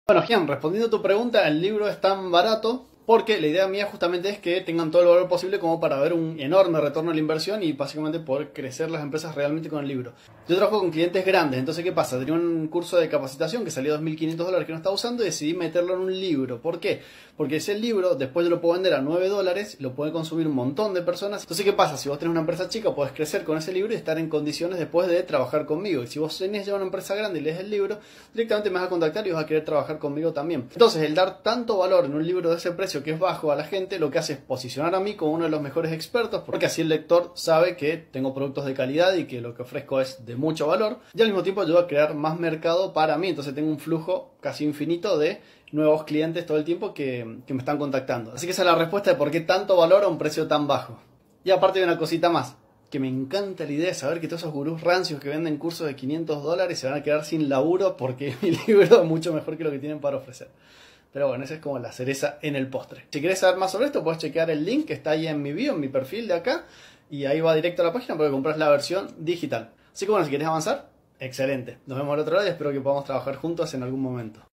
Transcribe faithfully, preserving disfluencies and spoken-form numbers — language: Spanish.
Bueno, Gian, respondiendo a tu pregunta, el libro es tan barato porque la idea mía justamente es que tengan todo el valor posible como para ver un enorme retorno a la inversión y básicamente poder crecer las empresas realmente con el libro. Yo trabajo con clientes grandes, entonces ¿qué pasa? Tenía un curso de capacitación que salió dos mil quinientos dólares que no estaba usando y decidí meterlo en un libro. ¿Por qué? Porque ese libro después yo lo puedo vender a nueve dólares, lo puede consumir un montón de personas. Entonces ¿qué pasa? Si vos tenés una empresa chica podés crecer con ese libro y estar en condiciones después de trabajar conmigo. Y si vos tenés ya una empresa grande y lees el libro, directamente me vas a contactar y vas a querer trabajar conmigo también. Entonces el dar tanto valor en un libro de ese precio que es bajo a la gente, lo que hace es posicionar a mí como uno de los mejores expertos, porque así el lector sabe que tengo productos de calidad y que lo que ofrezco es de mucho valor, y al mismo tiempo ayuda a crear más mercado para mí. Entonces tengo un flujo casi infinito de nuevos clientes todo el tiempo que, que me están contactando. Así que esa es la respuesta de por qué tanto valor a un precio tan bajo. Y aparte de una cosita más, que me encanta la idea de saber que todos esos gurús rancios que venden cursos de quinientos dólares se van a quedar sin laburo porque mi libro es mucho mejor que lo que tienen para ofrecer. Pero bueno, esa es como la cereza en el postre. Si querés saber más sobre esto, puedes chequear el link que está ahí en mi bio, en mi perfil de acá. Y ahí va directo a la página porque compras la versión digital. Así que bueno, si querés avanzar, excelente. Nos vemos al otro lado y espero que podamos trabajar juntos en algún momento.